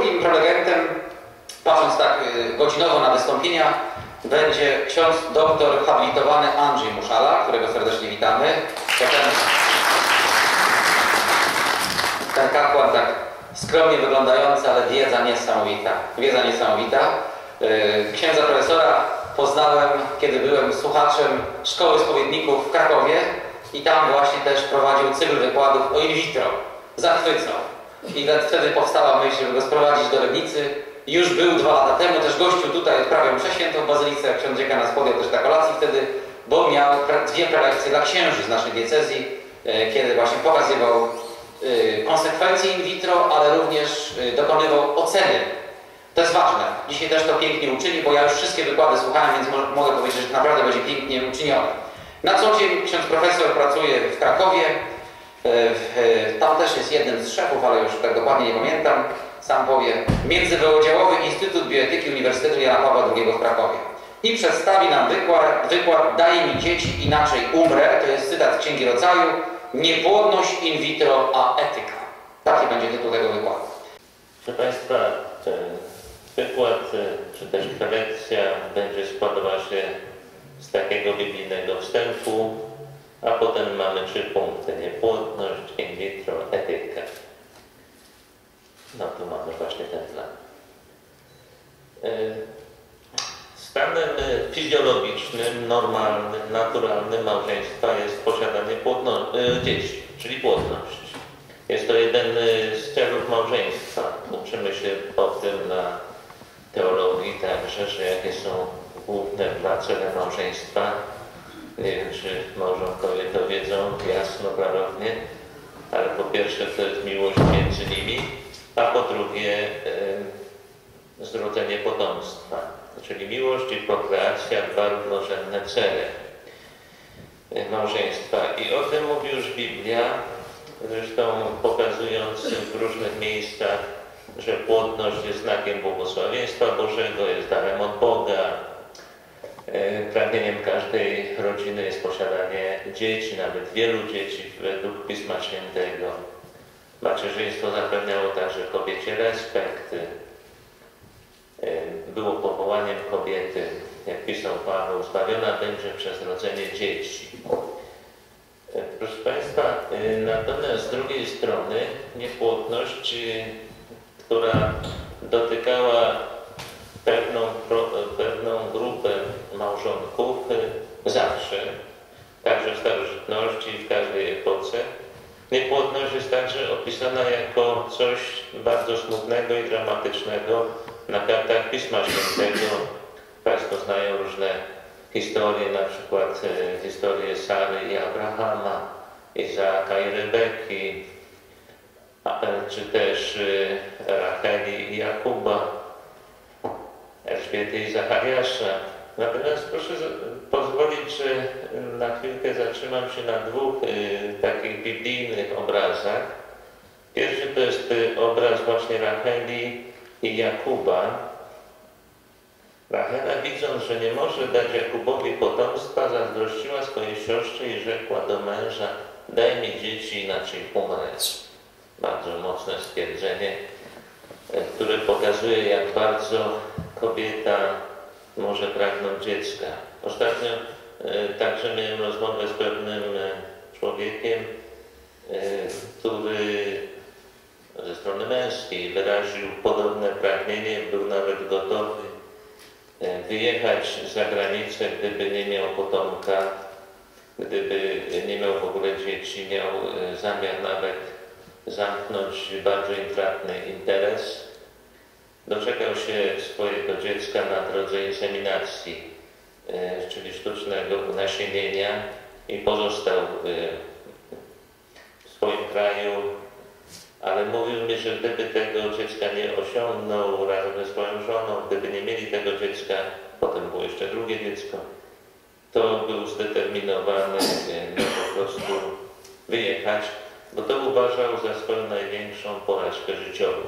drugim prelegentem, patrząc tak godzinowo na wystąpienia, będzie ksiądz doktor habilitowany Andrzej Muszala, którego serdecznie witamy. Ten kapłan tak skromnie wyglądający, ale wiedza niesamowita. Wiedza niesamowita. Księdza profesora poznałem, kiedy byłem słuchaczem Szkoły Spowiedników w Krakowie i tam właśnie też prowadził cykl wykładów o in vitro. Zachwycał. I wtedy powstała myśl, żeby go sprowadzić do Legnicy. Już był 2 lata temu, też gościu tutaj odprawiał mszę świętą w Bazylice, jak ksiądz dziekan nas podjął też na kolacji wtedy, bo miał 2 prelekcje dla księży z naszej diecezji, kiedy właśnie pokazywał konsekwencje in vitro, ale również dokonywał oceny. To jest ważne. Dzisiaj też to pięknie uczyni, bo ja już wszystkie wykłady słuchałem, więc mogę powiedzieć, że naprawdę będzie pięknie uczynione. Na co dzień ksiądz profesor pracuje w Krakowie. Tam też jest jednym z szefów, ale już tak dokładnie nie pamiętam. Sam powie, Międzywydziałowy Instytut Bioetyki Uniwersytetu Jana Pawła II w Krakowie. I przedstawi nam wykład Daj mi dzieci, inaczej umrę. To jest cytat z Księgi Rodzaju. Niepłodność in vitro, a etyka. Taki będzie tytuł tego wykładu. Proszę Państwa, wykład, czy też prelekcja będzie składała się z takiego biblijnego wstępu, a potem mamy 3 punkty. Niepłodność, in vitro, etyka. No tu mamy właśnie ten plan. Stanem fizjologicznym, normalnym, naturalnym małżeństwa jest posiadanie dzieci, czyli płodność. Jest to jeden z celów małżeństwa. Uczymy się o tym na teologii także, że jakie są główne 2 cele małżeństwa. Nie wiem, czy małżonkowie to wiedzą jasno, klarownie, ale po pierwsze to jest miłość między nimi, a po drugie zrodzenie potomstwa. Czyli miłość i prokreacja, 2 równorzędne cele małżeństwa. I o tym mówi już Biblia, zresztą pokazując w różnych miejscach, że płodność jest znakiem błogosławieństwa Bożego, jest darem od Boga. Pragnieniem każdej rodziny jest posiadanie dzieci, nawet wielu dzieci według Pisma Świętego. Macierzyństwo zapewniało także kobiecie respekt. Było powołaniem kobiety, jak pisał Paweł, zbawiona będzie przez rodzenie dzieci. Proszę Państwa, natomiast z drugiej strony niepłodność, która dotykała pewną grupę małżonków zawsze, także w starożytności i w każdej epoce. Niepłodność jest także opisana jako coś bardzo smutnego i dramatycznego na kartach Pisma Świętego. Państwo znają różne historie, na przykład historię Sary i Abrahama, Izaaka i Rebeki, czy też Racheli i Jakuba, Elżbiety i Zachariasza. Natomiast proszę pozwolić, że na chwilkę zatrzymam się na 2 takich biblijnych obrazach. Pierwszy to jest obraz właśnie Racheli i Jakuba. Rachela, widząc, że nie może dać Jakubowi potomstwa, zazdrościła swojej siostrze i rzekła do męża: daj mi dzieci, inaczej umrę. Bardzo mocne stwierdzenie, które pokazuje, jak bardzo kobieta może pragnąć dziecka. Ostatnio także miałem rozmowę z pewnym człowiekiem, który ze strony męskiej wyraził podobne pragnienie, był nawet gotowy wyjechać za granicę, gdyby nie miał potomka, gdyby nie miał w ogóle dzieci, miał zamiar nawet zamknąć bardzo intratny interes. Doczekał się swojego dziecka na drodze inseminacji, czyli sztucznego unasienienia, i pozostał w swoim kraju, ale mówił mi, że gdyby tego dziecka nie osiągnął razem ze swoją żoną, gdyby nie mieli tego dziecka, potem było jeszcze drugie dziecko, to był zdeterminowany po prostu wyjechać, bo to uważał za swoją największą porażkę życiową.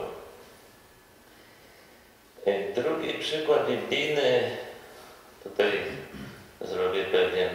Drugi przykład biblijny, tutaj zrobię pewien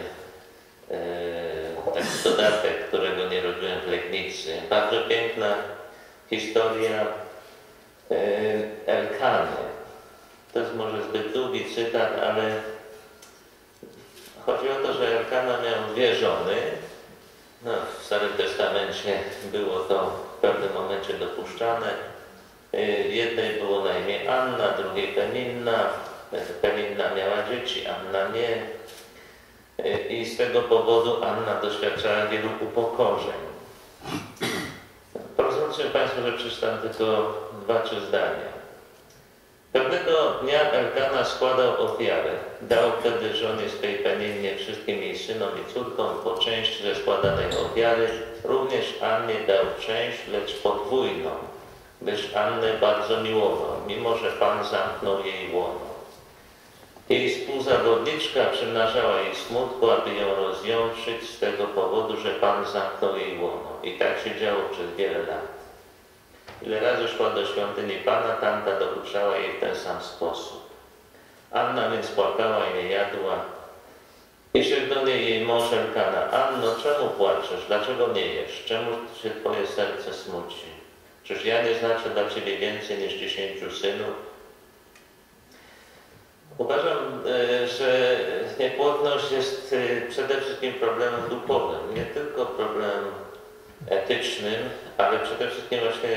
taki dodatek, którego nie robiłem w Legnicy. Bardzo piękna historia Elkany. To jest może zbyt długi cytat, ale chodzi o to, że Elkana miał dwie żony. No, w Starym Testamencie było to w pewnym momencie dopuszczane. Jednej było na imię Anna, drugiej Peninna. Peninna miała dzieci, Anna nie. I z tego powodu Anna doświadczała wielu upokorzeń. Pozwólcie Państwo, że przeczytam tylko 2-3 zdania. Pewnego dnia Elkana składał ofiarę. Dał wtedy żonie swej Peninnie, wszystkim jej synom i córkom po części ze składanej ofiary. Również Annie dał część, lecz podwójną, gdyż Annę bardzo miłował, mimo że Pan zamknął jej łono. Jej współzawodniczka przymnażała jej smutku, aby ją rozjątrzyć z tego powodu, że Pan zamknął jej łono. I tak się działo przez wiele lat. Ile razy szła do świątyni Pana, tamta dokuczała jej w ten sam sposób. Anna więc płakała i nie jadła. I rzekł do niej jej mąż Elkana: Anno, czemu płaczesz? Dlaczego nie jesz? Czemu się twoje serce smuci? Czyż ja nie znaczę dla ciebie więcej niż 10 synów? Uważam, że niepłodność jest przede wszystkim problemem duchowym, nie tylko problemem etycznym, ale przede wszystkim właśnie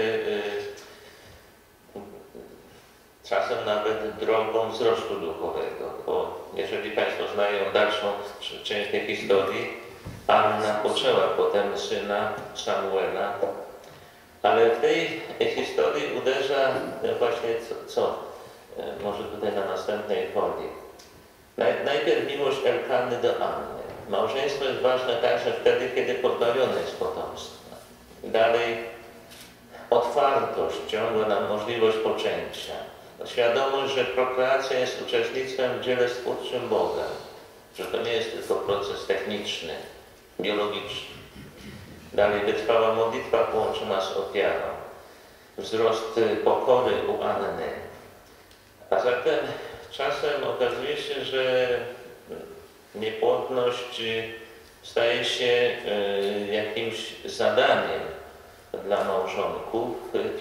czasem nawet drogą wzrostu duchowego. Bo jeżeli Państwo znają dalszą część tej historii, Anna poczęła potem syna Samuela, ale w tej historii uderza właśnie co? Może tutaj na następnej folii. Najpierw miłość Elkany do Anny. Małżeństwo jest ważne także wtedy, kiedy pozbawione jest potomstwa. Dalej otwartość ciągła na możliwość poczęcia. Świadomość, że prokreacja jest uczestnictwem w dziele stwórczym Boga. Że to nie jest tylko proces techniczny, biologiczny. Dalej wytrwała modlitwa połączona z ofiarą. Wzrost pokory u Anny. A zatem czasem okazuje się, że niepłodność staje się jakimś zadaniem dla małżonków.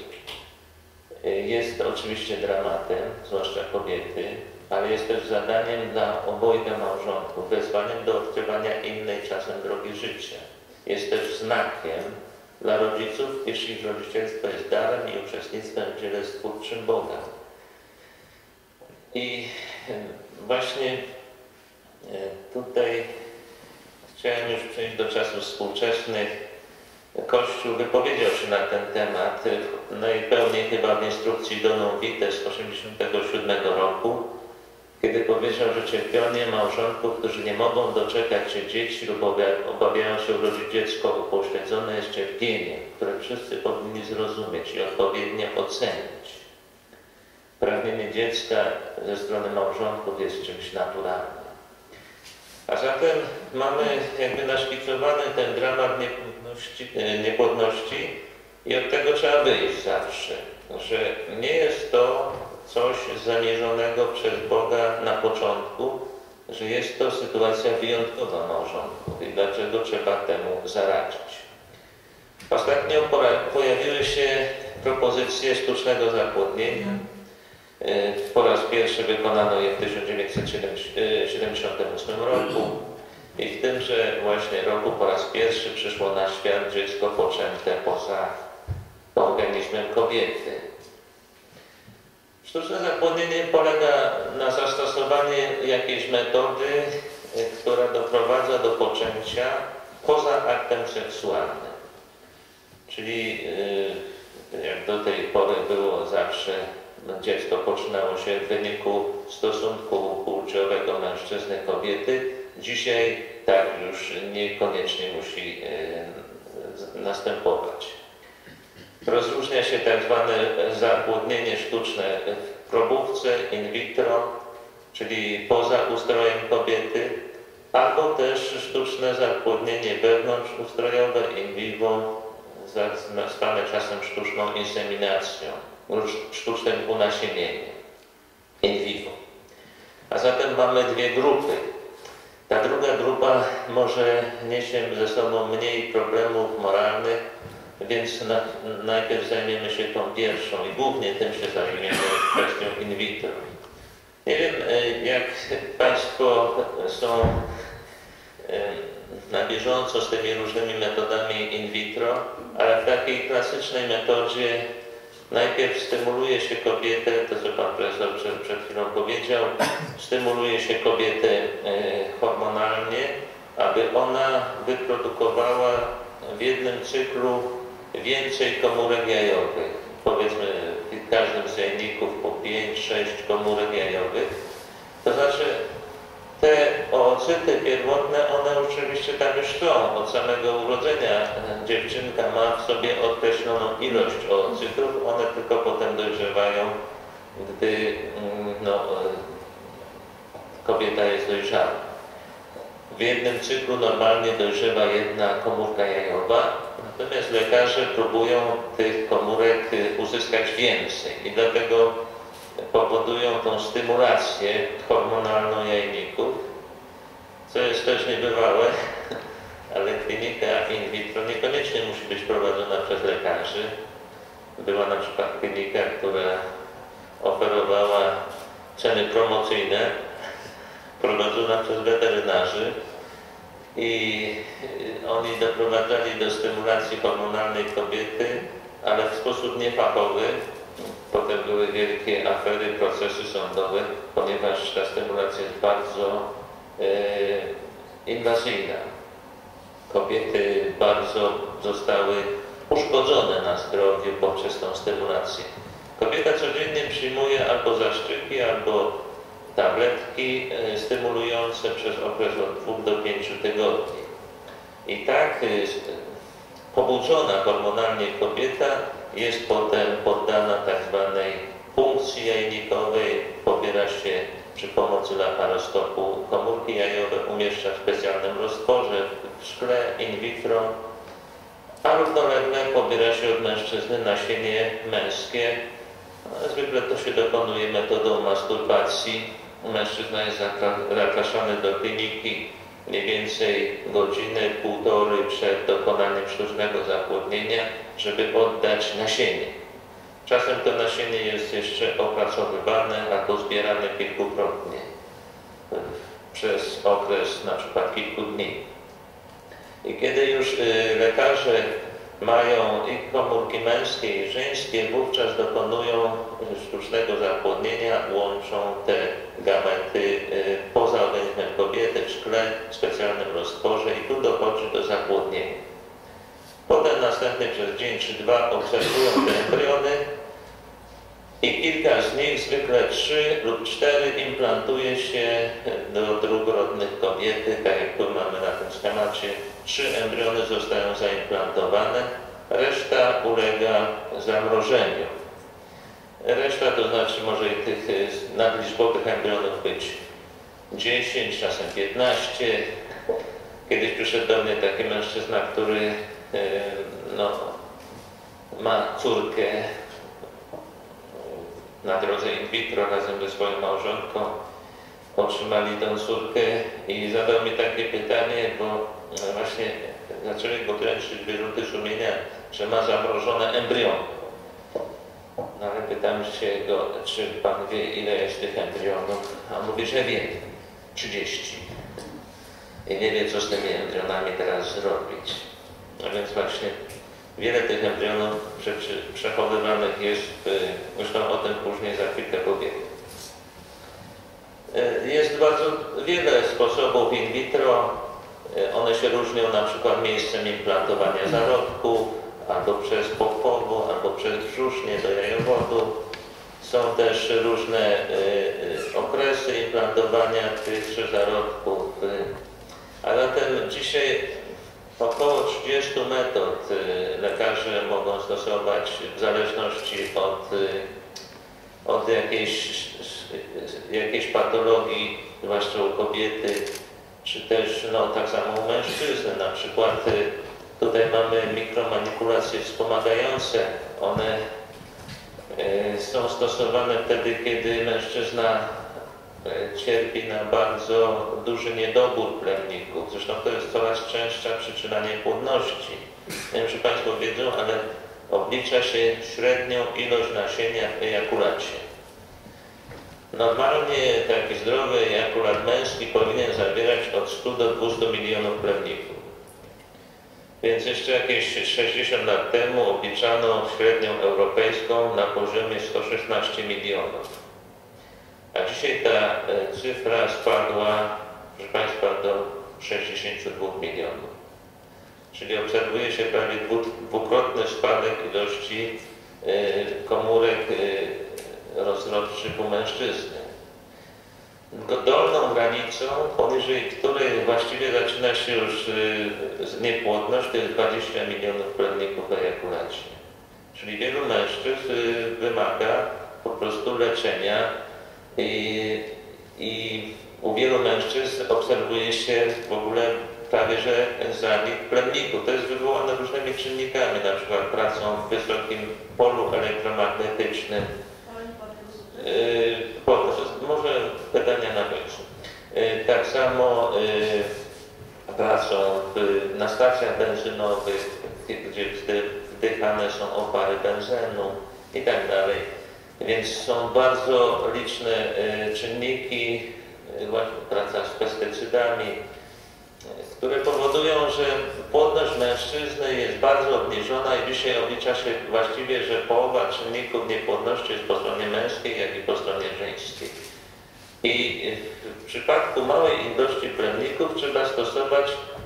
Jest oczywiście dramatem, zwłaszcza kobiety, ale jest też zadaniem dla obojga małżonków, wezwaniem do odkrywania innej czasem drogi życia. Jest też znakiem dla rodziców, iż ich rodzicielstwo jest darem i uczestnictwem w dziele stwórczym Boga. I właśnie tutaj chciałem już przejść do czasów współczesnych. Kościół wypowiedział się na ten temat najpełniej chyba w instrukcji Donum Vitae z 1987 roku, kiedy powiedział, że cierpienie małżonków, którzy nie mogą doczekać się dzieci lub obawiają się urodzić dziecko upośledzone, jest cierpieniem, które wszyscy powinni zrozumieć i odpowiednio ocenić. Pragnienie dziecka ze strony małżonków jest czymś naturalnym. A zatem mamy jakby naszkicowany ten dramat niepłodności i od tego trzeba wyjść zawsze, że nie jest to coś zamierzonego przez Boga na początku, że jest to sytuacja wyjątkowa małżonków i dlaczego trzeba temu zaradzić. Ostatnio pojawiły się propozycje sztucznego zapłodnienia. Po raz pierwszy wykonano je w 1978 roku i w tymże właśnie roku po raz pierwszy przyszło na świat dziecko poczęte poza organizmem kobiety. Sztuczne zapłodnienie polega na zastosowaniu jakiejś metody, która doprowadza do poczęcia poza aktem seksualnym. Czyli jak do tej pory było zawsze, dziecko poczynało się w wyniku stosunku płciowego mężczyzny kobiety. Dzisiaj tak już niekoniecznie musi następować. Rozróżnia się tak zwane zapłodnienie sztuczne w probówce in vitro, czyli poza ustrojem kobiety, albo też sztuczne zapłodnienie wewnątrzustrojowe in vivo, zwane czasem sztuczną inseminacją, sztucznym unasiennieniem in vivo. A zatem mamy dwie grupy. Ta druga grupa może niesie ze sobą mniej problemów moralnych, Więc najpierw zajmiemy się tą pierwszą i głównie tym się zajmiemy, kwestią in vitro. Nie wiem, jak Państwo są na bieżąco z tymi różnymi metodami in vitro, ale w takiej klasycznej metodzie najpierw stymuluje się kobietę, to co Pan Profesor przed chwilą powiedział, stymuluje się kobietę hormonalnie, aby ona wyprodukowała w jednym cyklu więcej komórek jajowych. Powiedzmy w każdym z jajników po 5-6 komórek jajowych. To znaczy te oocyty pierwotne, one oczywiście tam już są. Od samego urodzenia dziewczynka ma w sobie określoną ilość oocytów, one tylko potem dojrzewają, gdy kobieta jest dojrzała. W jednym cyklu normalnie dojrzewa jedna komórka jajowa, natomiast lekarze próbują tych komórek uzyskać więcej i dlatego powodują tą stymulację hormonalną jajników, co jest też niebywałe, ale klinika in vitro niekoniecznie musi być prowadzona przez lekarzy. Była na przykład klinika, która oferowała ceny promocyjne, prowadzona przez weterynarzy i oni doprowadzali do stymulacji hormonalnej kobiety, ale w sposób niefachowy. Potem były wielkie afery, procesy sądowe, ponieważ ta stymulacja jest bardzo inwazyjna. Kobiety bardzo zostały uszkodzone na zdrowiu poprzez tą stymulację. Kobieta codziennie przyjmuje albo zastrzyki, albo tabletki stymulujące przez okres od 2 do 5 tygodni. I tak pobudzona hormonalnie kobieta jest potem poddana tak zwanej punkcji jajnikowej, pobiera się przy pomocy laparoskopu komórki jajowe, umieszcza w specjalnym roztworze w szkle in vitro, a równolegle pobiera się od mężczyzny nasienie męskie. Zwykle to się dokonuje metodą masturbacji. Mężczyzna jest zapraszany do kliniki mniej więcej godzinę, półtorej przed dokonaniem sztucznego zapłodnienia, żeby oddać nasienie. Czasem to nasienie jest jeszcze opracowywane albo zbierane kilkukrotnie przez okres na przykład kilku dni. I kiedy już lekarze mają i komórki męskie i żeńskie, wówczas dokonują sztucznego zapłodnienia, łączą te gamety poza organizmem kobiety w szkle, w specjalnym roztworze i tu dochodzi do zapłodnienia. Potem następnie przez dzień czy dwa obserwują te embriony i kilka z nich, zwykle 3 lub 4, implantuje się do dróg rodnych kobiety, tak jak tu mamy na tym schemacie. 3 embriony zostają zaimplantowane, reszta ulega zamrożeniu. Reszta to znaczy może i tych nadliczbowych embrionów być 10, czasem 15. Kiedyś przyszedł do mnie taki mężczyzna, który ma córkę na drodze in vitro razem ze swoją małżonką. Otrzymali tę córkę i zadał mi takie pytanie, bo właśnie zaczęli go dręczyć wyrzuty sumienia, że ma zamrożone embriony. No ale pytam się go, czy pan wie, ile jest tych embrionów? A on mówi, że wie, 30. I nie wie, co z tymi embrionami teraz zrobić. No więc właśnie wiele tych embrionów przechowywanych jest, zresztą o tym później za chwilkę powiem. Jest bardzo wiele sposobów in vitro. One się różnią na przykład miejscem implantowania zarodku, albo przez pochwowo, albo przez brzusznie do jajowodu. Są też różne okresy implantowania tychże zarodków. A zatem dzisiaj około 30 metod lekarze mogą stosować w zależności od jakiejś patologii, zwłaszcza u kobiety, czy też tak samo u mężczyzny. Na przykład tutaj mamy mikromanipulacje wspomagające. One są stosowane wtedy, kiedy mężczyzna cierpi na bardzo duży niedobór plemników. Zresztą to jest coraz częstsza przyczyna niepłodności. Nie wiem, czy Państwo wiedzą, ale oblicza się średnią ilość nasienia w ejakulacie. Normalnie taki zdrowy ejakulat męski powinien zawierać od 100 do 200 milionów plemników. Więc jeszcze jakieś 60 lat temu obliczano średnią europejską na poziomie 116 milionów. A dzisiaj ta cyfra spadła, proszę Państwa, do 62 milionów. Czyli obserwuje się prawie dwukrotny spadek ilości komórek rozrodczych u mężczyzny. Dolną granicą, poniżej której właściwie zaczyna się już niepłodność, to jest 20 milionów plemników w ejakulacie. Czyli wielu mężczyzn wymaga po prostu leczenia i u wielu mężczyzn obserwuje się w ogóle prawie że zanik plemników. To jest wywołane różnymi czynnikami, na przykład pracą w wysokim polu elektromagnetycznym. Może pytania na końcu. Tak samo pracą na stacjach benzynowych, gdzie wdychane są opary benzenu i tak dalej. Więc są bardzo liczne czynniki, właśnie praca z pestycydami, które powodują, że płodność mężczyzny jest bardzo obniżona i dzisiaj oblicza się właściwie, że połowa czynników niepłodności jest po stronie męskiej, jak i po stronie żeńskiej. I w przypadku małej ilości plemników trzeba stosować,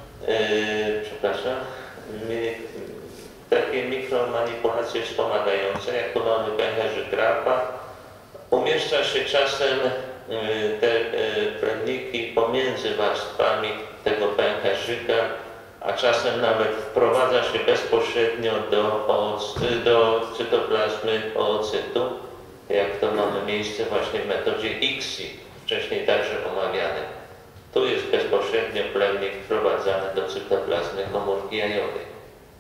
takie mikromanipulacje wspomagające, jak tu mamy pęcherzyk Grappa. Umieszcza się czasem te plemniki pomiędzy warstwami tego pęcherzyka, a czasem nawet wprowadza się bezpośrednio do cytoplazmy oocytu, jak to mamy miejsce właśnie w metodzie ICSI, wcześniej także omawianym. Tu jest bezpośrednio plemnik wprowadzany do cytoplazmy komórki jajowej.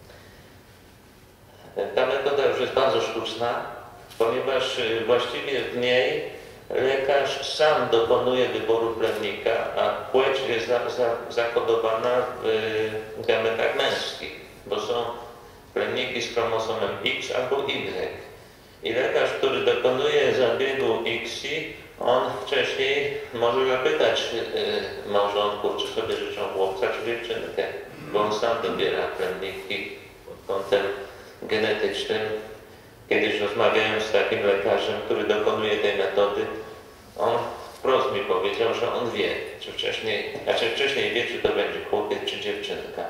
Ta metoda już jest bardzo sztuczna, ponieważ właściwie w niej lekarz sam dokonuje wyboru plemnika, a płeć jest zakodowana w gametach męskich, bo są plemniki z chromosomem X albo Y. I lekarz, który dokonuje zabiegu ICSI, on wcześniej może zapytać małżonków, czy sobie życzą chłopca, czy dziewczynkę, bo on sam dobiera plemniki pod kątem genetycznym. Kiedyś rozmawiałem z takim lekarzem, który dokonuje tej metody, on wprost mi powiedział, że on wie, czy wcześniej wie, czy to będzie chłopiec, czy dziewczynka.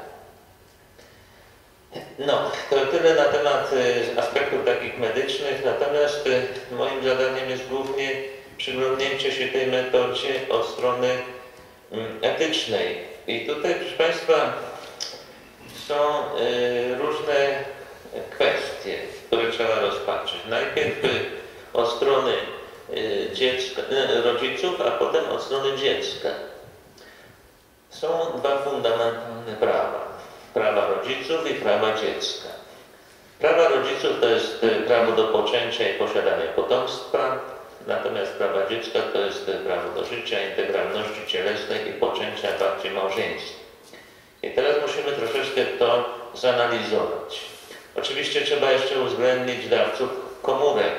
No, to tyle na temat aspektów takich medycznych, natomiast moim zadaniem jest głównie przyglądnięcie się tej metodzie od strony etycznej. I tutaj, proszę Państwa, są różne kwestie, które trzeba rozpatrzyć. Najpierw od strony rodziców, a potem od strony dziecka. Są dwa fundamentalne prawa. Prawa rodziców i prawa dziecka. Prawa rodziców to jest prawo do poczęcia i posiadania potomstwa, natomiast prawa dziecka to jest prawo do życia, integralności cielesnej i poczęcia bardziej małżeńskich. I teraz musimy troszeczkę to zanalizować. Oczywiście trzeba jeszcze uwzględnić dawców komórek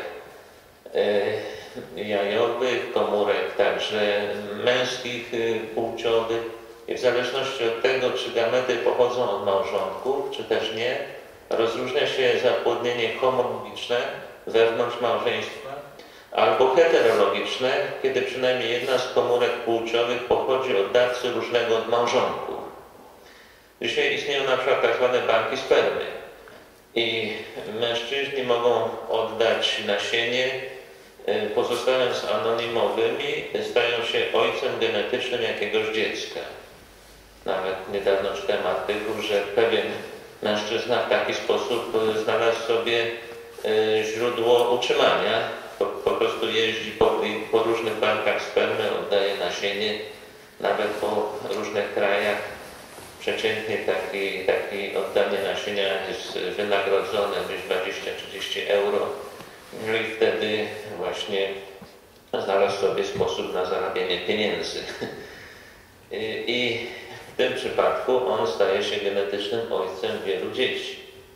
jajowych, komórek także męskich, płciowych. I w zależności od tego, czy gamety pochodzą od małżonków, czy też nie, rozróżnia się zapłodnienie homologiczne wewnątrz małżeństwa albo heterologiczne, kiedy przynajmniej jedna z komórek płciowych pochodzi od dawcy różnego od małżonków. Dzisiaj istnieją na przykład tak zwane banki spermy i mężczyźni mogą oddać nasienie, pozostając anonimowymi, stają się ojcem genetycznym jakiegoś dziecka. Nawet niedawno czytałem artykuł, że pewien mężczyzna w taki sposób znalazł sobie źródło utrzymania. Po prostu jeździ po różnych bankach spermy, oddaje nasienie, nawet po różnych krajach. Przeciętnie takie oddanie nasienia jest wynagrodzone gdzieś 20-30 euro. No i wtedy właśnie znalazł sobie sposób na zarabianie pieniędzy. I w tym przypadku on staje się genetycznym ojcem wielu dzieci.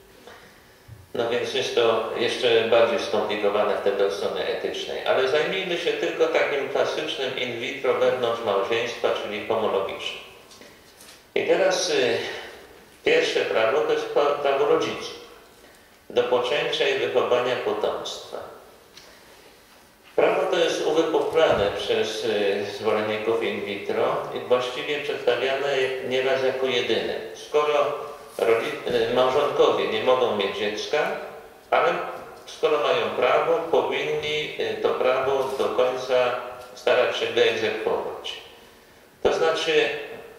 No więc jest to jeszcze bardziej skomplikowane wtedy od strony etycznej. Ale zajmijmy się tylko takim klasycznym in vitro wewnątrz małżeństwa, czyli homologicznym. I teraz pierwsze prawo to jest prawo rodziców do poczęcia i wychowania potomstwa. Prawo to jest uwypuklane przez zwolenników in vitro i właściwie przedstawiane nieraz jako jedyne. Skoro małżonkowie nie mogą mieć dziecka, ale skoro mają prawo, powinni to prawo do końca starać się wyegzekwować. To znaczy,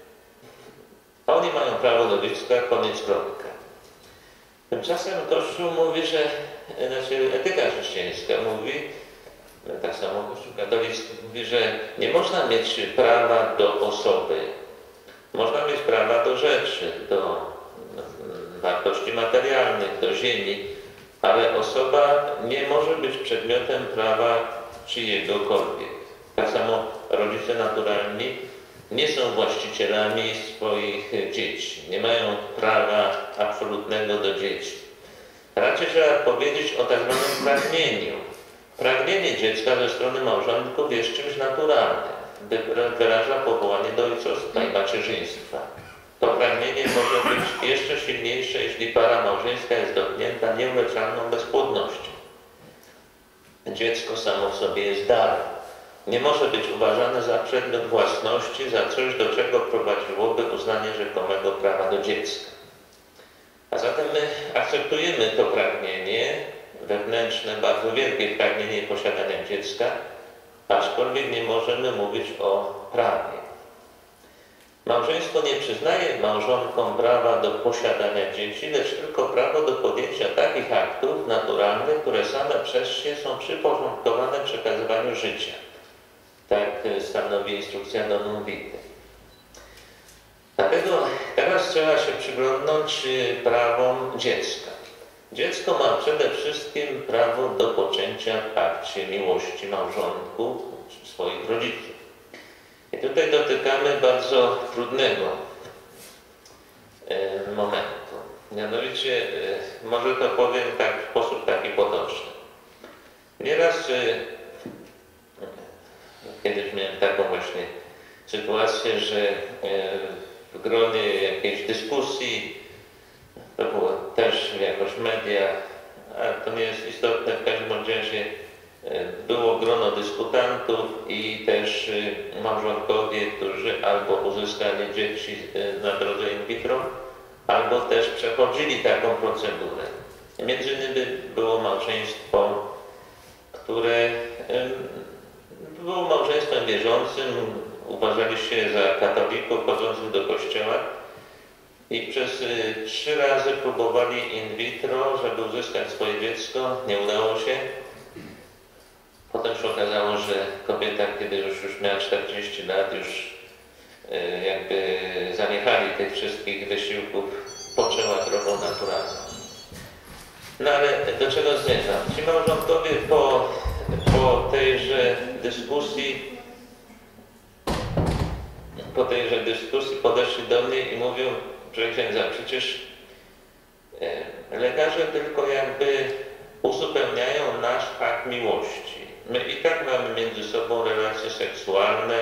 oni mają prawo do dziecka, koniec, kropka. Tymczasem Kościół mówi, że, znaczy etyka chrześcijańska mówi, tak samo Kościół katolicki mówi, że nie można mieć prawa do osoby. Można mieć prawa do rzeczy, do wartości materialnych, do ziemi, ale osoba nie może być przedmiotem prawa czyjegokolwiek. Tak samo rodzice naturalni nie są właścicielami swoich dzieci, nie mają prawa absolutnego do dzieci. Raczej trzeba powiedzieć o tak zwanym pragnieniu. Pragnienie dziecka ze strony małżonków jest czymś naturalnym. Wyraża powołanie do ojcostwa i macierzyństwa. To pragnienie może być jeszcze silniejsze, jeśli para małżeńska jest dotknięta nieuleczalną bezpłodnością. Dziecko samo w sobie jest darem. Nie może być uważane za przedmiot własności, za coś, do czego prowadziłoby uznanie rzekomego prawa do dziecka. A zatem my akceptujemy to pragnienie wewnętrzne, bardzo wielkie pragnienie posiadania dziecka, aczkolwiek nie możemy mówić o prawie. Małżeństwo nie przyznaje małżonkom prawa do posiadania dzieci, lecz tylko prawo do podjęcia takich aktów naturalnych, które same przez się są przyporządkowane przekazywaniu życia. Tak stanowi instrukcja do Nunvity. Dlatego teraz trzeba się przyglądnąć prawom dziecka. Dziecko ma przede wszystkim prawo do poczęcia w akcie miłości małżonków, swoich rodziców. I tutaj dotykamy bardzo trudnego momentu. Mianowicie, może to powiem tak w sposób taki potoczny. Nieraz kiedyś miałem taką właśnie sytuację, że w gronie jakiejś dyskusji, to było też jakoś media, a to nie jest istotne, w każdym razie było grono dyskutantów i też małżonkowie, którzy albo uzyskali dzieci na drodze in vitro, albo też przechodzili taką procedurę. Między innymi było małżeństwo, które było małżeństwem wierzącym, uważali się za katolików chodzących do kościoła i przez 3 razy próbowali in vitro, żeby uzyskać swoje dziecko. Nie udało się. Potem się okazało, że kobieta, kiedy już miała 40 lat, już jakby zaniechali tych wszystkich wysiłków, poczęła drogą naturalną. No ale do czego zmierzam? Ci małżonkowie po tejże dyskusji podeszli do mnie i mówią, że księdza, przecież lekarze tylko jakby uzupełniają nasz akt miłości. My i tak mamy między sobą relacje seksualne.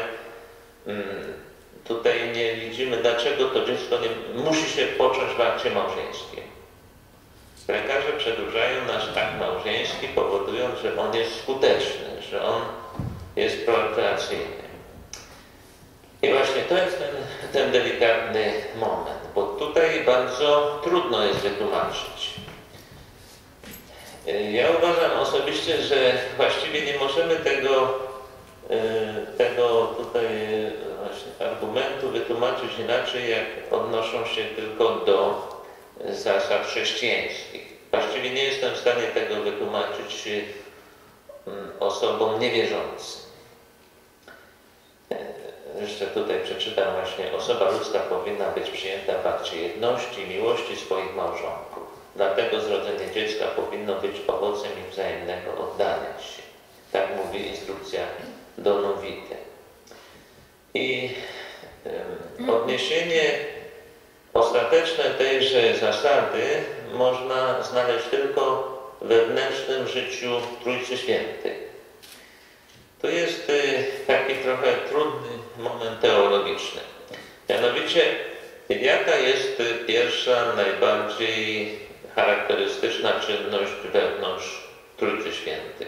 Tutaj nie widzimy, dlaczego to dziecko nie musi się począć w akcie małżeńskim. Lekarze przedłużają nasz akt małżeński, powodując, że on jest skuteczny, że on jest prokreacyjny. I właśnie to jest ten delikatny moment, bo tutaj bardzo trudno jest wytłumaczyć. Ja uważam osobiście, że właściwie nie możemy tego tutaj właśnie argumentu wytłumaczyć inaczej, jak odnoszą się tylko do zasad chrześcijańskich. Właściwie nie jestem w stanie tego wytłumaczyć osobom niewierzącym. Jeszcze tutaj przeczytam właśnie, osoba ludzka powinna być przyjęta w akcie jedności i miłości swoich małżonków. Dlatego zrodzenie dziecka powinno być owocem ich wzajemnego oddania się. Tak mówi instrukcja do Nunvity. I Odniesienie ostateczne tejże zasady można znaleźć tylko w wewnętrznym życiu Trójcy Świętej. To jest taki trochę trudny moment teologiczny. Mianowicie, jaka jest pierwsza, najbardziej charakterystyczna czynność wewnątrz Trójcy Świętej?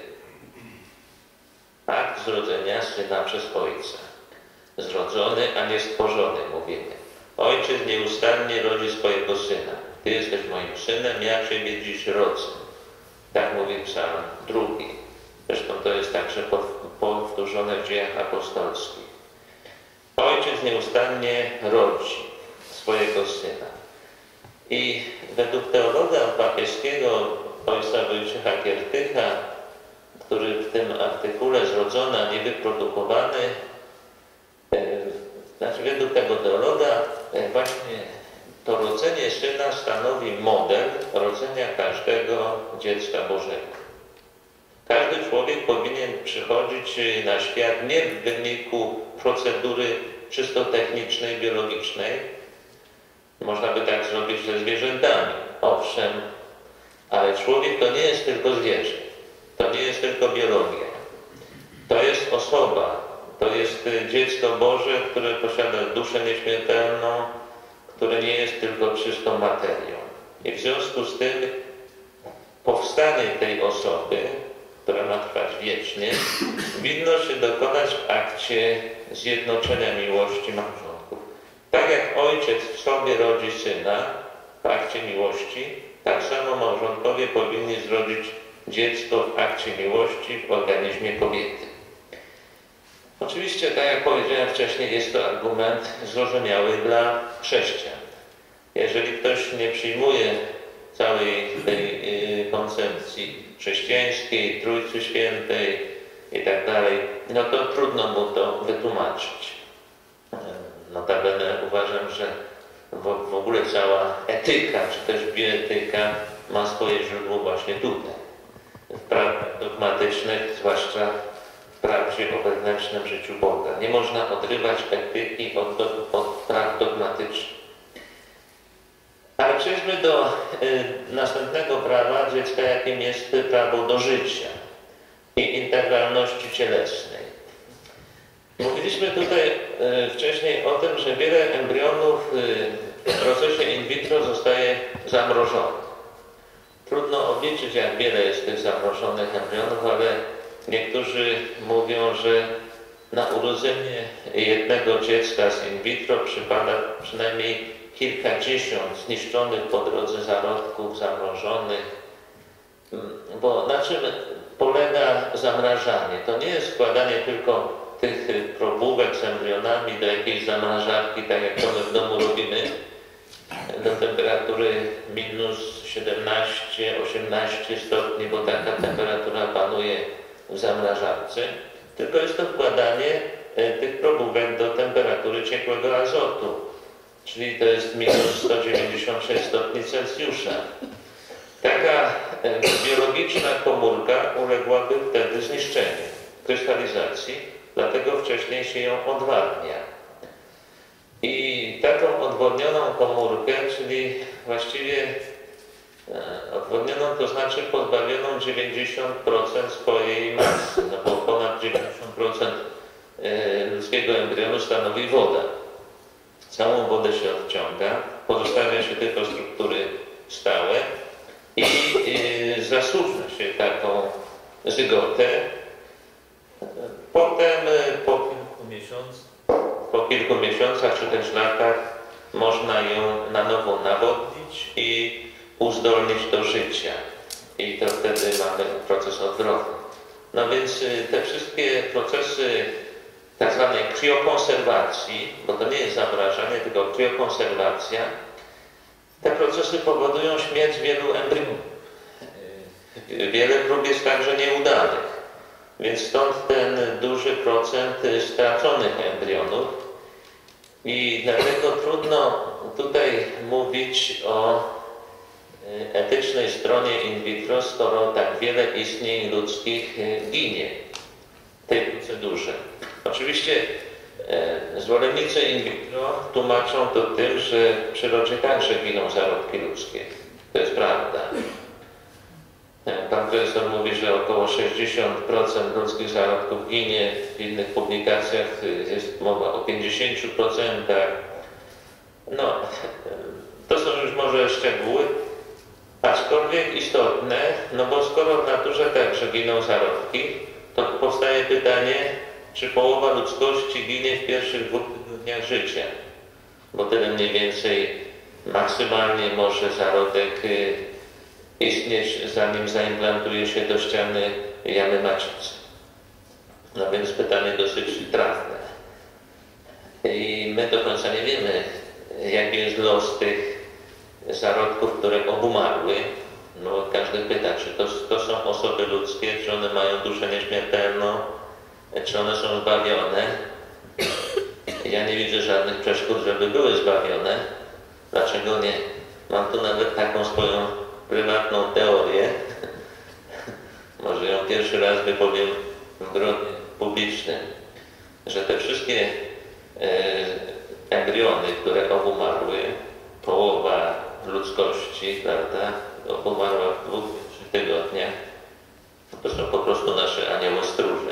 Akt zrodzenia Syna przez Ojca. Zrodzony, a nie stworzony, mówimy. Ojciec nieustannie rodzi swojego Syna. Ty jesteś moim Synem, ja Ciebie dziś rodzę. Tak mówi Psalm 2. Zresztą to jest także powtórzone w Dziejach Apostolskich. Ojciec nieustannie rodzi swojego Syna. I według teologa papieskiego ojca Wojciecha Giertycha, który w tym artykule zrodzony, a nie wyprodukowany, znaczy według tego teologa właśnie to rodzenie Syna stanowi model rodzenia każdego dziecka Bożego. Każdy człowiek powinien przychodzić na świat nie w wyniku procedury czysto technicznej, biologicznej. Można by tak zrobić ze zwierzętami, owszem, ale człowiek to nie jest tylko zwierzę, to nie jest tylko biologia. To jest osoba, to jest dziecko Boże, które posiada duszę nieśmiertelną, które nie jest tylko czystą materią. I w związku z tym powstanie tej osoby, która ma trwać wiecznie, winno się dokonać w akcie zjednoczenia miłości małżonków. Tak jak ojciec w sobie rodzi syna w akcie miłości, tak samo małżonkowie powinni zrodzić dziecko w akcie miłości w organizmie kobiety. Oczywiście, tak jak powiedziałem wcześniej, jest to argument zrozumiały dla chrześcijan. Jeżeli ktoś nie przyjmuje całej tej koncepcji chrześcijańskiej, Trójcy Świętej i tak dalej, no to trudno mu to wytłumaczyć. Notabene uważam, że w ogóle cała etyka, czy też bioetyka ma swoje źródło właśnie tutaj. W prawach dogmatycznych, zwłaszcza w prawdzie o wewnętrznym życiu Boga. Nie można odrywać etyki od praw dogmatycznych. Ale przejdźmy do następnego prawa dziecka, jakim jest prawo do życia i integralności cielesnej. Mówiliśmy tutaj wcześniej o tym, że wiele embrionów w procesie in vitro zostaje zamrożonych. Trudno obliczyć, jak wiele jest tych zamrożonych embrionów, ale niektórzy mówią, że na urodzenie jednego dziecka z in vitro przypada przynajmniej kilkadziesiąt zniszczonych po drodze zarodków, zamrożonych. Bo na czym polega zamrażanie? To nie jest składanie tylko tych probówek z embrionami do jakiejś zamrażarki, tak jak to my w domu robimy, do temperatury minus 17-18 stopni, bo taka temperatura panuje w zamrażarce, tylko jest to wkładanie tych probówek do temperatury ciekłego azotu, czyli to jest minus 196 stopni Celsjusza. Taka biologiczna komórka uległaby wtedy zniszczeniu, krystalizacji, dlatego wcześniej się ją odwadnia. I taką odwodnioną komórkę, czyli właściwie odwodnioną, to znaczy pozbawioną 90% swojej masy, no bo ponad 90% ludzkiego embrionu stanowi woda. Całą wodę się odciąga, pozostawia się tylko struktury stałe i zasłuża się taką zygotę. Potem po kilku miesiącach czy też latach można ją na nowo nawodnić i uzdolnić do życia. I to wtedy mamy proces odwrotny. No więc te wszystkie procesy tak zwanej kriokonserwacji, bo to nie jest zamrażanie, tylko kriokonserwacja, te procesy powodują śmierć wielu embrionów. Wiele prób jest także nieudanych, więc stąd ten duży procent straconych embrionów i dlatego trudno tutaj mówić o etycznej stronie in vitro, skoro tak wiele istnień ludzkich ginie w tej procedurze. Oczywiście Zwolennicy in vitro tłumaczą to tym, że w przyrodzie także giną zarodki ludzkie. To jest prawda. Pan profesor mówi, że około 60% ludzkich zarodków ginie. W innych publikacjach jest mowa o 50%. No, to są już może szczegóły, aczkolwiek istotne, no bo skoro w naturze także giną zarodki, to powstaje pytanie, czy połowa ludzkości ginie w pierwszych 2 tygodniach życia, bo tyle mniej więcej maksymalnie może zarodek istnieć, zanim zaimplantuje się do ściany jamy macicy. No więc pytanie dosyć trafne. I my do końca nie wiemy, jaki jest los tych zarodków, które obumarły. No, każdy pyta, czy to są osoby ludzkie, czy one mają duszę nieśmiertelną, czy one są zbawione. Ja nie widzę żadnych przeszkód, żeby były zbawione. Dlaczego nie? Mam tu nawet taką swoją prywatną teorię. Może ją pierwszy raz wypowiem w gronie publicznym, że te wszystkie embriony, które obumarły, połowa ludzkości, prawda, obumarła w 2-3 tygodniach, to są po prostu nasze aniołostróże.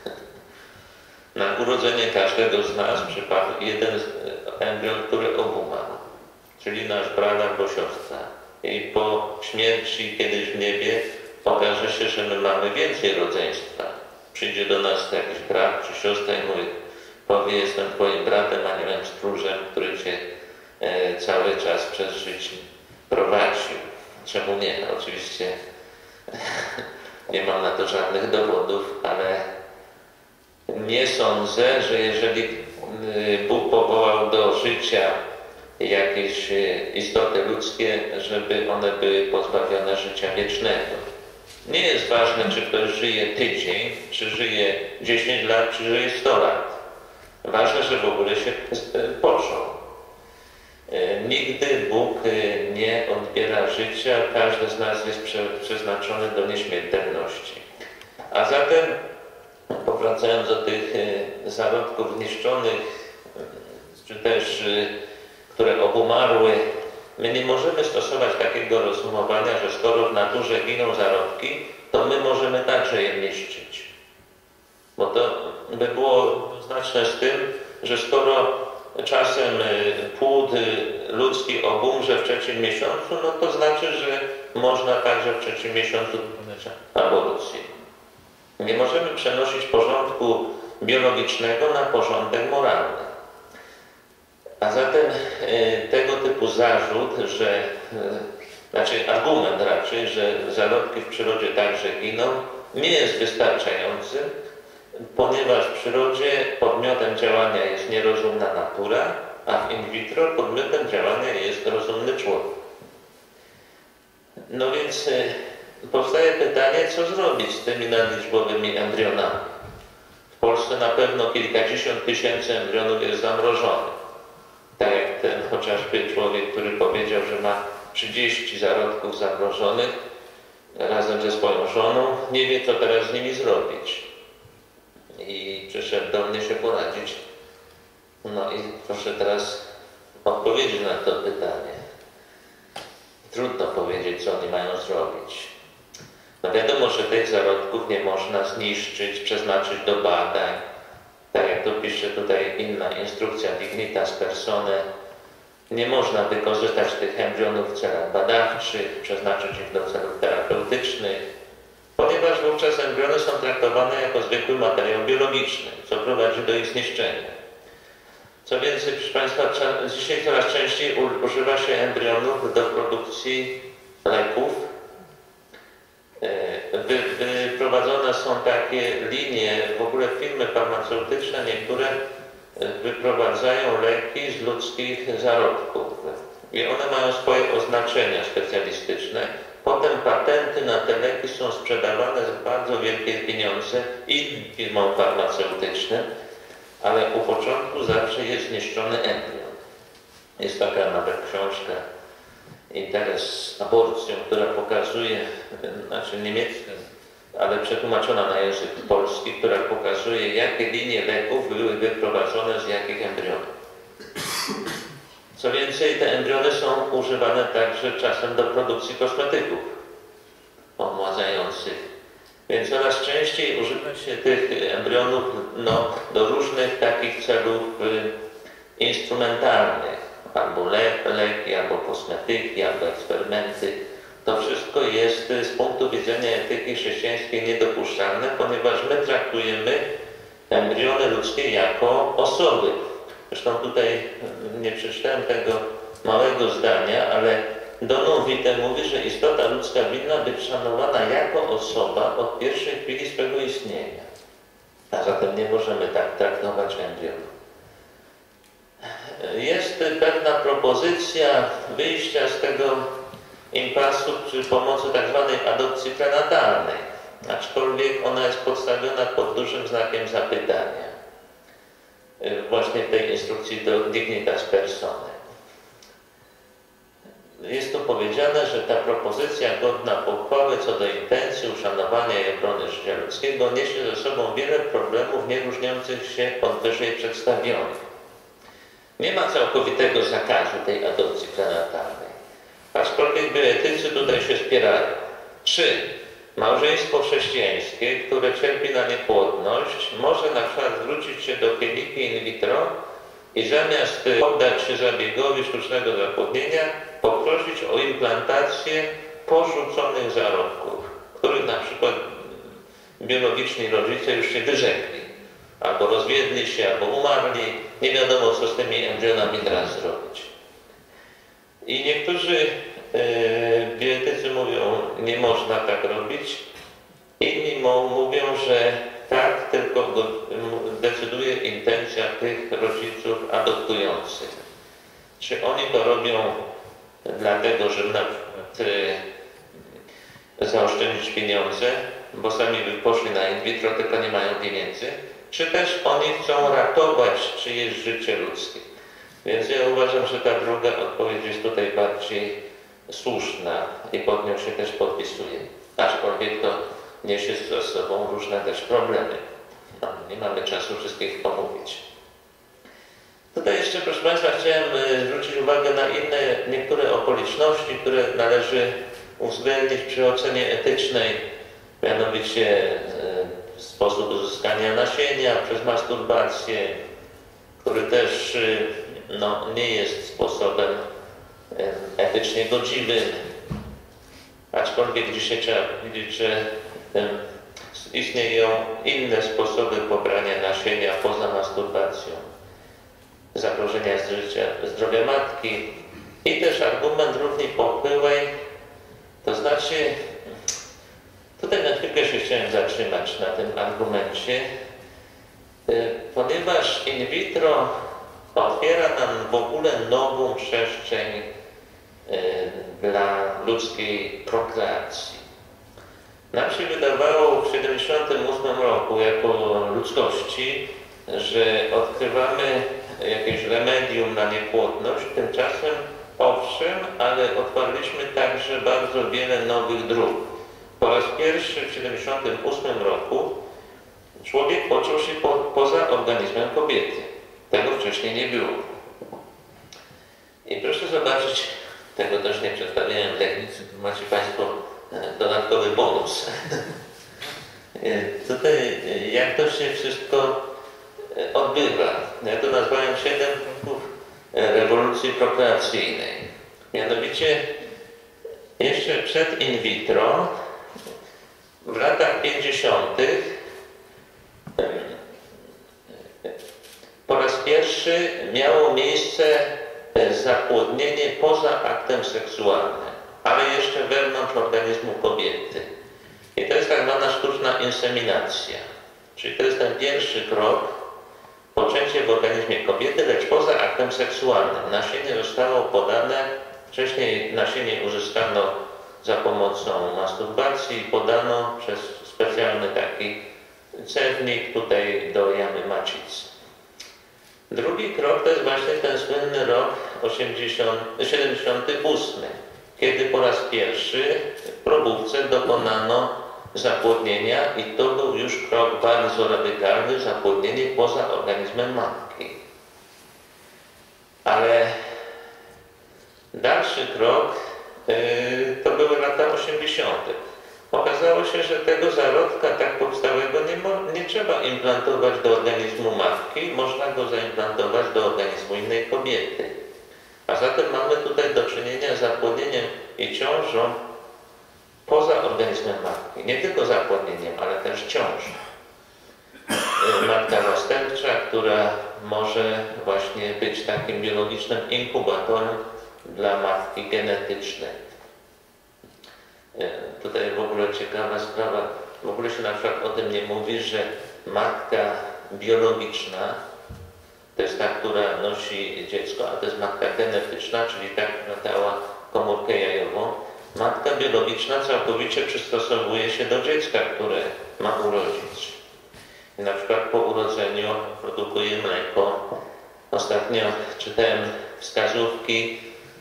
Na urodzenie każdego z nas przypadł jeden embrion, który obumarł, czyli nasz brat albo siostra. I po śmierci kiedyś w niebie okaże się, że my mamy więcej rodzeństwa. Przyjdzie do nas jakiś brat czy siostra i mówi, powie, jestem twoim bratem, aniołem stróżem, który cię cały czas przez życie prowadził. Czemu nie? No, oczywiście nie mam na to żadnych dowodów, ale nie sądzę, że jeżeli Bóg powołał do życia jakieś istoty ludzkie, żeby one były pozbawione życia wiecznego. Nie jest ważne, czy ktoś żyje tydzień, czy żyje 10 lat, czy żyje 100 lat. Ważne, że w ogóle się począł. Nigdy Bóg nie odbiera życia, każdy z nas jest przeznaczony do nieśmiertelności. A zatem, powracając do tych zarodków zniszczonych, czy też które obumarły, my nie możemy stosować takiego rozumowania, że skoro w naturze giną zarodki, to my możemy także je niszczyć. Bo to by było znaczne z tym, że skoro czasem płód ludzki obumrze w 3. miesiącu, no to znaczy, że można także w 3. miesiącu dokonać aborcji. Nie możemy przenosić porządku biologicznego na porządek moralny. A zatem tego typu zarzut, znaczy argument raczej, że zarodki w przyrodzie także giną, nie jest wystarczający, ponieważ w przyrodzie podmiotem działania jest nierozumna natura, a w in vitro podmiotem działania jest rozumny człowiek. No więc powstaje pytanie, co zrobić z tymi nadliczbowymi embrionami. W Polsce na pewno kilkadziesiąt tysięcy embrionów jest zamrożonych. Tak jak ten chociażby człowiek, który powiedział, że ma 30 zarodków zamrożonych razem ze swoją żoną, nie wie, co teraz z nimi zrobić. I przyszedł do mnie się poradzić. No i proszę teraz odpowiedzieć na to pytanie. Trudno powiedzieć, co oni mają zrobić. No wiadomo, że tych zarodków nie można zniszczyć, przeznaczyć do badań. Tak jak to pisze tutaj inna instrukcja Dignitas Personae, nie można wykorzystać tych embrionów w celach badawczych, przeznaczyć ich do celów terapeutycznych, ponieważ wówczas embriony są traktowane jako zwykły materiał biologiczny, co prowadzi do ich zniszczenia. Co więcej, proszę Państwa, dzisiaj coraz częściej używa się embrionów do produkcji leków. Wyprowadzone są takie linie, w ogóle firmy farmaceutyczne, niektóre wyprowadzają leki z ludzkich zarodków i one mają swoje oznaczenia specjalistyczne. Potem patenty na te leki są sprzedawane za bardzo wielkie pieniądze innym firmom farmaceutycznym, ale u początku zawsze jest zniszczony embrion. Jest taka nawet książka Interes z aborcją, która pokazuje, znaczy niemiecka ale przetłumaczona na język polski, która pokazuje, jakie linie leków były wyprowadzone z jakich embrionów. Co więcej, te embriony są używane także czasem do produkcji kosmetyków omładzających. Więc coraz częściej używa się tych embrionów do różnych takich celów instrumentalnych, albo leki, albo kosmetyki, albo eksperymenty. To wszystko jest z punktu widzenia etyki chrześcijańskiej niedopuszczalne, ponieważ my traktujemy embriony ludzkie jako osoby. Zresztą tutaj nie przeczytałem tego małego zdania, ale Don Witte mówi, że istota ludzka winna być szanowana jako osoba od pierwszej chwili swego istnienia. A zatem nie możemy tak traktować embrionów. Jest pewna propozycja wyjścia z tego impasu przy pomocy tzw. adopcji prenatalnej, aczkolwiek ona jest postawiona pod dużym znakiem zapytania. Właśnie w tej instrukcji do Dignitas Personae. Jest tu powiedziane, że ta propozycja godna pochwały co do intencji uszanowania i obrony życia ludzkiego niesie ze sobą wiele problemów nie różniących się od wyżej przedstawionych. Nie ma całkowitego zakazu tej adopcji prenatalnej, aczkolwiek bioetycy tutaj się spierają. Czy małżeństwo chrześcijańskie, które cierpi na niepłodność, może na przykład zwrócić się do kliniki in vitro i zamiast poddać się zabiegowi sztucznego zapłodnienia, poprosić o implantację porzuconych zarodków, których na przykład biologiczni rodzice już się wyrzekli, albo rozwiedli się, albo umarli, nie wiadomo co z tymi embrionami teraz zrobić. I niektórzy bioetycy mówią, nie można tak robić, inni mówią, że tak, tylko decyduje intencja tych rodziców adoptujących. Czy oni to robią dlatego, żeby na przykład zaoszczędzić pieniądze, bo sami by poszli na in vitro, tylko nie mają pieniędzy, czy też oni chcą ratować czyjeś życie ludzkie. Więc ja uważam, że ta druga odpowiedź jest tutaj bardziej słuszna i pod nią się też podpisuję. Aczkolwiek to niesie ze sobą różne też problemy. No, nie mamy czasu wszystkich pomówić. Tutaj jeszcze, proszę Państwa, chciałem zwrócić uwagę na niektóre okoliczności, które należy uwzględnić przy ocenie etycznej, mianowicie sposób uzyskania nasienia przez masturbację, który też nie jest sposobem etycznie godziwym, aczkolwiek dzisiaj trzeba powiedzieć, że istnieją inne sposoby pobrania nasienia poza masturbacją, zagrożenia zdrowia matki i też argument równie pochyłej, to znaczy, tutaj na chwilkę się chciałem zatrzymać na tym argumencie, ponieważ in vitro otwiera nam w ogóle nową przestrzeń dla ludzkiej prokreacji. Nam się wydawało w 1978 roku jako ludzkości, że odkrywamy jakieś remedium na niepłodność, tymczasem owszem, ale otwarliśmy także bardzo wiele nowych dróg. Po raz pierwszy w 1978 roku człowiek począł się poza organizmem kobiety. Tego wcześniej nie było. I proszę zobaczyć, tego też nie przedstawiałem w lekcji, tu macie Państwo dodatkowy bonus. Tutaj jak to się wszystko odbywa. Ja to nazwałem 7 kroków rewolucji prokreacyjnej. Mianowicie jeszcze przed in vitro w latach 50. po raz pierwszy miało miejsce zapłodnienie poza aktem seksualnym, ale jeszcze wewnątrz organizmu kobiety. I to jest tak zwana sztuczna inseminacja. Czyli to jest ten pierwszy krok, poczęcie w organizmie kobiety, lecz poza aktem seksualnym. Nasienie zostało podane, wcześniej nasienie uzyskano za pomocą masturbacji i podano przez specjalny taki cewnik tutaj do jamy macicy. Drugi krok to jest właśnie ten słynny rok 78, kiedy po raz pierwszy w probówce dokonano zapłodnienia i to był już krok bardzo radykalny, zapłodnienie poza organizmem matki. Ale dalszy krok to były lata 80. Okazało się, że tego zarodka tak powstałego nie trzeba implantować do organizmu matki, można go zaimplantować do organizmu innej kobiety. A zatem mamy tutaj do czynienia z zapłodnieniem i ciążą poza organizmem matki. Nie tylko zapłodnieniem, ale też ciążą. Matka zastępcza, która może właśnie być takim biologicznym inkubatorem dla matki genetycznej. Tutaj w ogóle ciekawa sprawa, w ogóle się na przykład o tym nie mówi, że matka biologiczna to jest ta, która nosi dziecko, a to jest matka genetyczna, czyli ta, która dała komórkę jajową. Matka biologiczna całkowicie przystosowuje się do dziecka, które ma urodzić. I na przykład po urodzeniu produkuje mleko. Ostatnio czytałem wskazówki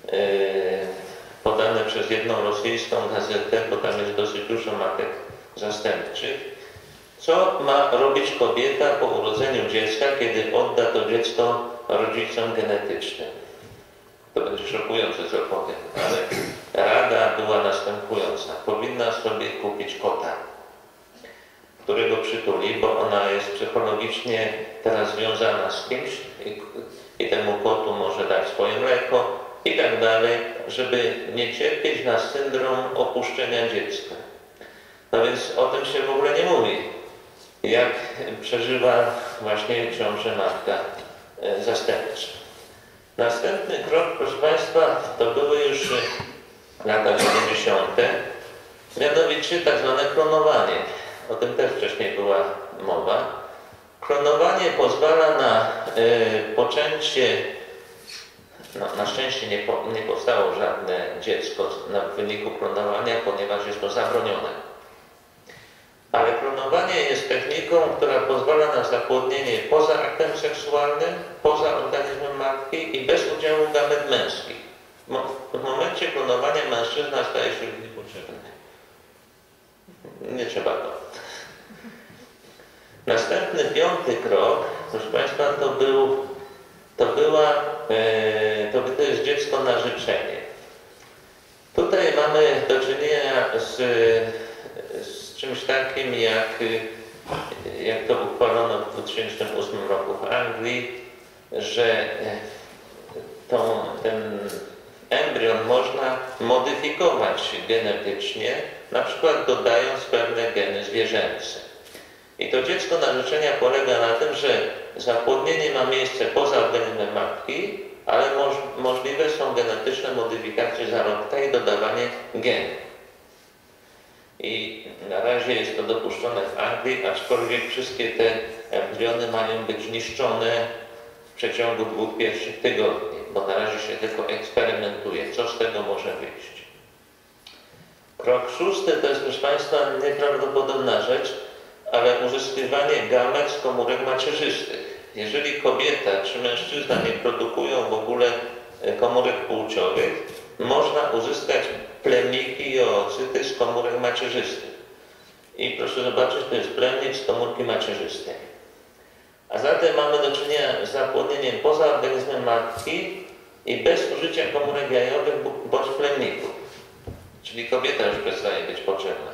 podane przez jedną rosyjską gazetę, bo tam jest dosyć dużo matek zastępczych. Co ma robić kobieta po urodzeniu dziecka, kiedy odda to dziecko rodzicom genetycznym? To będzie szokujące, co powiem, ale rada była następująca. Powinna sobie kupić kota, którego przytuli, bo ona jest psychologicznie teraz związana z kimś i temu kotu może dać swoje mleko i tak dalej, żeby nie cierpieć na syndrom opuszczenia dziecka. No więc o tym się w ogóle nie mówi, jak przeżywa właśnie ciążę matka zastępcza. Następny krok, proszę Państwa, to były już lata 70., mianowicie tak zwane klonowanie. O tym też wcześniej była mowa. Klonowanie pozwala na poczęcie, no, na szczęście nie powstało żadne dziecko w wyniku klonowania, ponieważ jest to zabronione. Ale klonowanie jest techniką, która pozwala na zapłodnienie poza aktem seksualnym, poza organizmem matki i bez udziału gamet męskich. W momencie klonowania mężczyzna staje się niepotrzebny. Nie trzeba go. Następny, piąty krok, proszę Państwa, to jest dziecko na życzenie. Tutaj mamy do czynienia z czymś takim, jak to uchwalono w 2008 roku w Anglii, że ten embrion można modyfikować genetycznie, na przykład dodając pewne geny zwierzęce. I to dziecko na życzenia polega na tym, że zapłodnienie ma miejsce poza organizmem matki, ale możliwe są genetyczne modyfikacje zarodka i dodawanie genów. I na razie jest to dopuszczone w Anglii, aczkolwiek wszystkie te embriony mają być niszczone w przeciągu 2 pierwszych tygodni, bo na razie się tylko eksperymentuje, co z tego może wyjść. Krok szósty to jest, proszę Państwa, nieprawdopodobna rzecz, ale uzyskiwanie gamet z komórek macierzystych. Jeżeli kobieta czy mężczyzna nie produkują w ogóle komórek płciowych, można uzyskać plemniki i oocyty z komórek macierzystych. I proszę zobaczyć, to jest plemnik z komórki macierzystej. A zatem mamy do czynienia z zapłodnieniem poza organizmem matki i bez użycia komórek jajowych bądź plemników. Czyli kobieta już przestaje być potrzebna.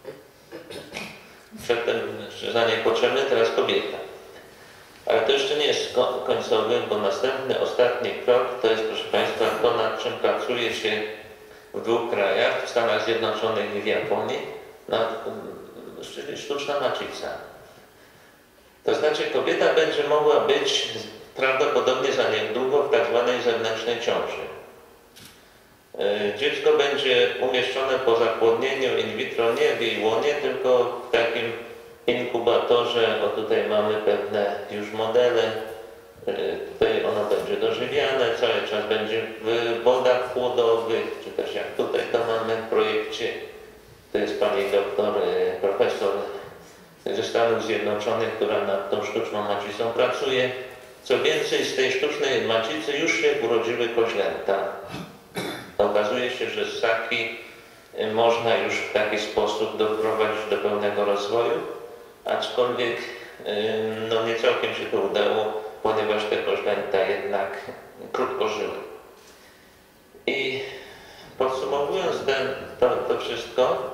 Przedtem mężczyzna niepotrzebny, teraz kobieta. Ale to jeszcze nie jest końcowy, bo następny, ostatni krok to jest, proszę Państwa, to, nad czym pracuje się w 2 krajach, w Stanach Zjednoczonych i w Japonii, czyli sztuczna macica. To znaczy kobieta będzie mogła być prawdopodobnie za niedługo w tak zwanej zewnętrznej ciąży. Dziecko będzie umieszczone po zapłodnieniu in vitro nie w jej łonie, tylko w takim inkubatorze. O, tutaj mamy pewne już modele. Tutaj ono będzie dożywiane, cały czas będzie w wodach płodowych, czy też jak tutaj to mamy w projekcie. To jest pani doktor, profesor ze Stanów Zjednoczonych, która nad tą sztuczną macicą pracuje. Co więcej, z tej sztucznej macicy już się urodziły koźlęta. Okazuje się, że ssaki można już w taki sposób doprowadzić do rozwoju, aczkolwiek no nie całkiem się to udało, ponieważ te koźlęta jednak krótko żyły. I podsumowując to wszystko,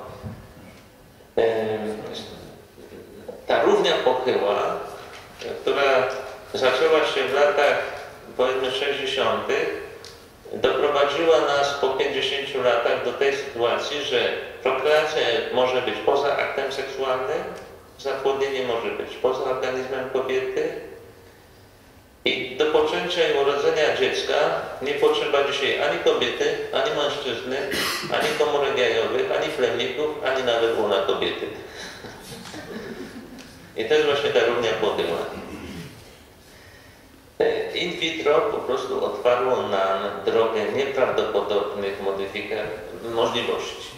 ta równia pochyła, która zaczęła się w latach powiedzmy 60., doprowadziła nas po 50 latach do tej sytuacji, że prokreacja może być poza aktem seksualnym, zapłodnienie może być poza organizmem kobiety i do poczęcia i urodzenia dziecka nie potrzeba dzisiaj ani kobiety, ani mężczyzny, ani komórek jajowych, ani plemników, ani nawet łona kobiety. I to jest właśnie ta równia pochyła. In vitro po prostu otwarło nam drogę nieprawdopodobnych możliwości.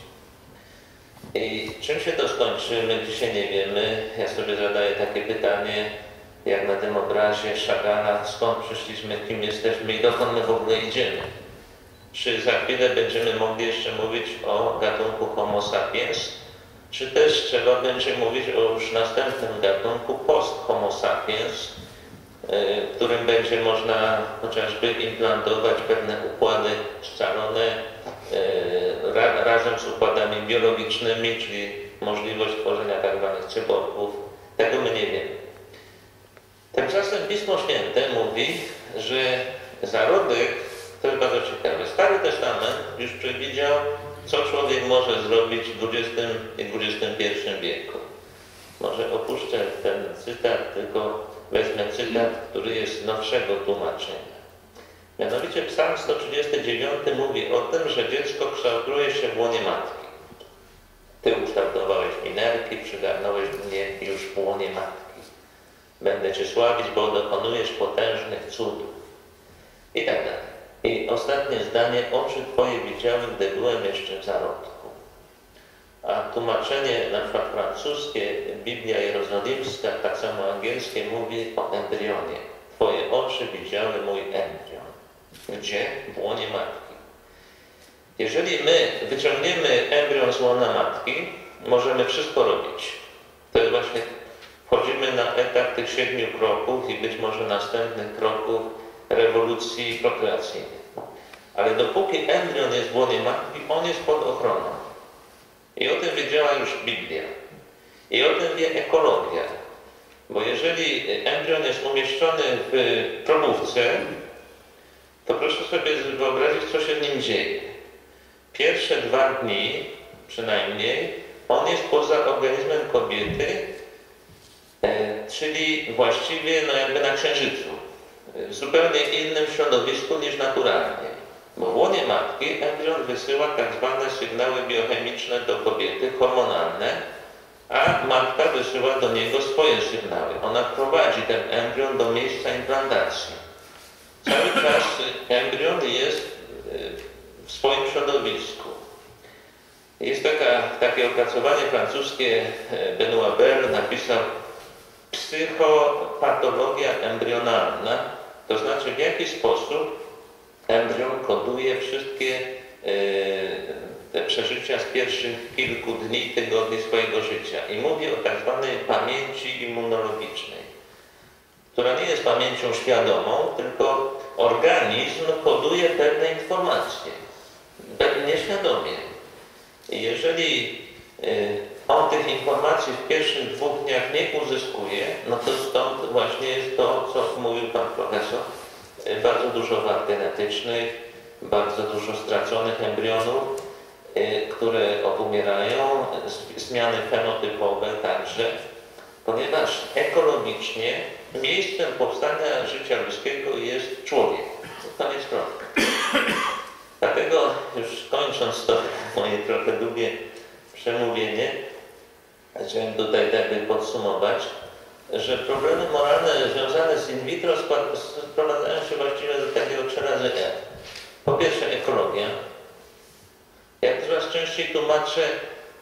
I czym się to skończy, my dzisiaj nie wiemy. Ja sobie zadaję takie pytanie, jak na tym obrazie Chagalla, skąd przyszliśmy, kim jesteśmy i dokąd my w ogóle idziemy. Czy za chwilę będziemy mogli jeszcze mówić o gatunku Homo sapiens, czy też trzeba będzie mówić o już następnym gatunku post-Homo sapiens, w którym będzie można chociażby implantować pewne układy scalone razem z układami biologicznymi, czyli możliwość tworzenia tak zwanych cyborgów. Tego my nie wiemy. Tymczasem Pismo Święte mówi, że zarodek, to jest bardzo ciekawe, Stary Testament już przewidział, co człowiek może zrobić w XX i XXI wieku. Może opuszczę ten cytat, tylko wezmę cytat, który jest z nowszego tłumaczenia. Mianowicie Psalm 139 mówi o tym, że dziecko kształtuje się w łonie matki. Ty ukształtowałeś mi nerki, przygarnąłeś mnie już w łonie matki. Będę Cię sławić, bo dokonujesz potężnych cudów. I tak dalej. I ostatnie zdanie, oczy Twoje widziały, gdy byłem jeszcze w zarodku. A tłumaczenie na przykład francuskie, Biblia Jerozolimska, tak samo angielskie mówi o embrionie. Twoje oczy widziały mój embrion. Gdzie? W łonie matki. Jeżeli my wyciągniemy embrion z łona matki, możemy wszystko robić. To jest właśnie, wchodzimy na etap tych 7 kroków i być może następnych kroków rewolucji prokreacyjnej. Ale dopóki embrion jest w łonie matki, on jest pod ochroną. I o tym wiedziała już Biblia. I o tym wie ekologia. Bo jeżeli embrion jest umieszczony w probówce, to proszę sobie wyobrazić, co się w nim dzieje. Pierwsze 2 dni przynajmniej on jest poza organizmem kobiety, czyli właściwie no jakby na księżycu. W zupełnie innym środowisku niż naturalnie. Bo w łonie matki embrion wysyła tak zwane sygnały biochemiczne do kobiety, hormonalne, a matka wysyła do niego swoje sygnały. Ona prowadzi ten embrion do miejsca implantacji. Cały czas embrion jest w swoim środowisku. Jest takie opracowanie francuskie, Benoît Bell napisał psychopatologia embrionalna, to znaczy w jaki sposób embrion koduje wszystkie te przeżycia z pierwszych kilku dni, tygodni swojego życia. I mówi o tak zwanej pamięci immunologicznej, która nie jest pamięcią świadomą, tylko organizm koduje pewne informacje, nieświadomie. I jeżeli on tych informacji w pierwszych 2 dniach nie uzyskuje, no to stąd właśnie jest to, co mówił pan profesor, bardzo dużo wad genetycznych, bardzo dużo straconych embrionów, które obumierają, zmiany fenotypowe także, ponieważ ekologicznie miejscem powstania życia ludzkiego jest człowiek. Koniec kropka. Dlatego już kończąc to moje trochę długie przemówienie, chciałem tutaj jakby podsumować, że problemy moralne związane z in vitro sprowadzają się właściwie do takiego 3 razy E. Po pierwsze ekologia. Jak coraz częściej tłumaczę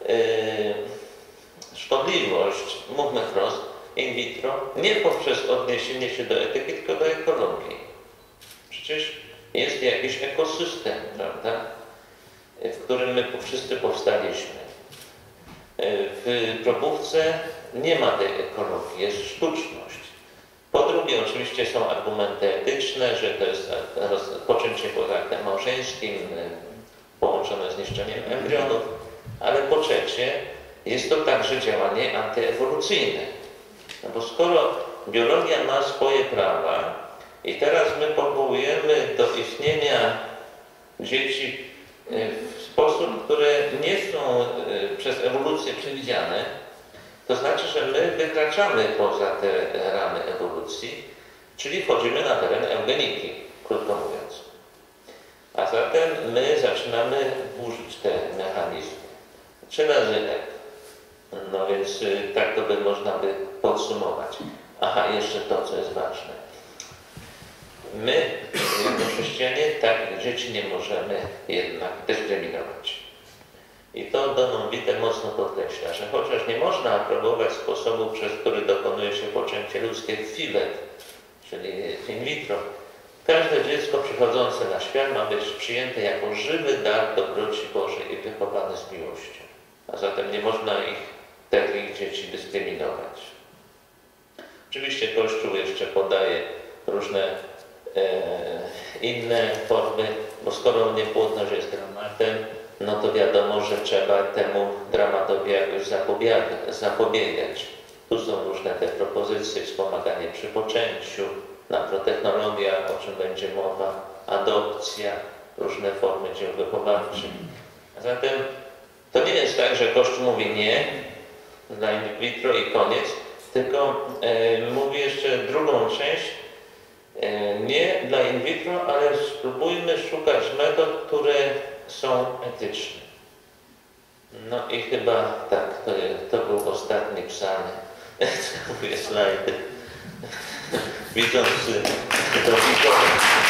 szkodliwość, mówmy wprost, in vitro, nie poprzez odniesienie się do etyki, tylko do ekologii. Przecież jest jakiś ekosystem, prawda, w którym my wszyscy powstaliśmy. W probówce nie ma tej ekologii, jest sztuczność. Po drugie, oczywiście są argumenty etyczne, że to jest poczęcie poza aktem małżeńskim, połączone z niszczeniem embrionów, ale po trzecie, jest to także działanie antyewolucyjne. No bo skoro biologia ma swoje prawa i teraz my powołujemy do istnienia dzieci w sposób, które nie są przez ewolucję przewidziane, to znaczy, że my wykraczamy poza te ramy ewolucji, czyli wchodzimy na teren eugeniki, krótko mówiąc. A zatem my zaczynamy burzyć te mechanizmy. 3 razy F. No więc tak to by można by podsumować. Aha, jeszcze to, co jest ważne. My, jako chrześcijanie, takich dzieci nie możemy jednak dyskryminować. I to Don Witte mocno podkreśla, że chociaż nie można aprobować sposobu, przez który dokonuje się poczęcie ludzkie w filet, czyli in vitro, każde dziecko przychodzące na świat ma być przyjęte jako żywy dar dobroci Bożej i wychowane z miłością. A zatem nie można takich dzieci dyskryminować. Oczywiście Kościół jeszcze podaje różne inne formy, bo skoro niepłodność jest dramatem, no to wiadomo, że trzeba temu dramatowi jakoś zapobiegać. Tu są różne te propozycje, wspomaganie przy poczęciu, naprotechnologia, o czym będzie mowa, adopcja, różne formy dzieł wychowawczych. A zatem to nie jest tak, że Kościół mówi nie dla in vitro i koniec, tylko mówi jeszcze drugą część, nie dla in vitro, ale spróbujmy szukać metod, które są etyczne. No i chyba tak, to był ostatni psalm. Całuję slajdy. Widząc to